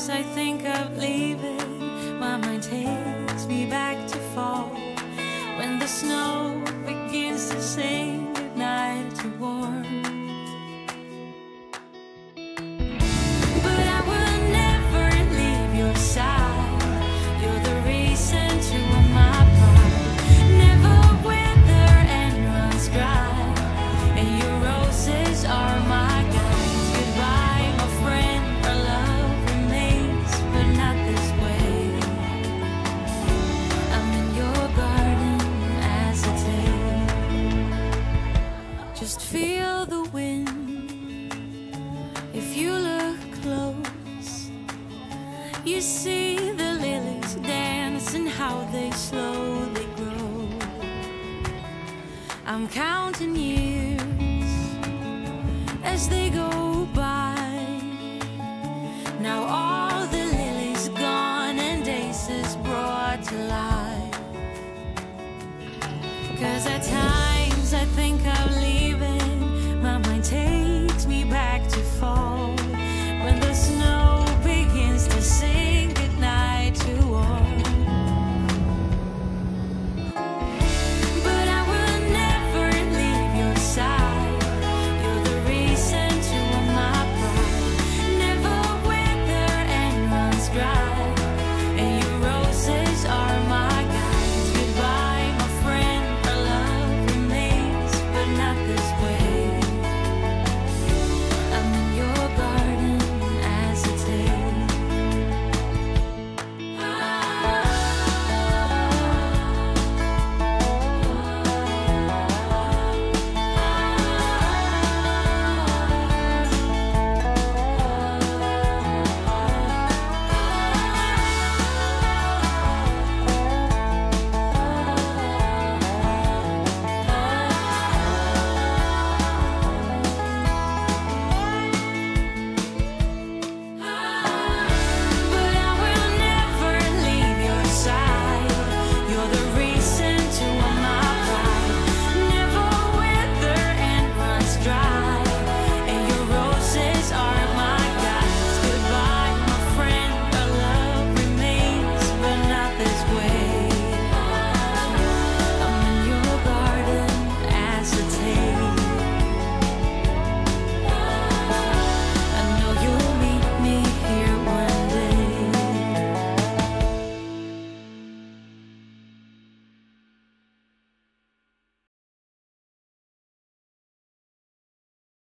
Sometimes I think of leaving, my mind takes me back to fall, when the snow begins to sing goodnight to warm. But I will never leave your side. You're the reason to all my pride. Never wither and runs dry, and your roses are my guides. Goodbye, my friend, our love remains, but not this way. I'm in your garden as a tale. Just feel the wind. If you look close, you see the lilies dance and how they slowly grow. I'm counting years as they go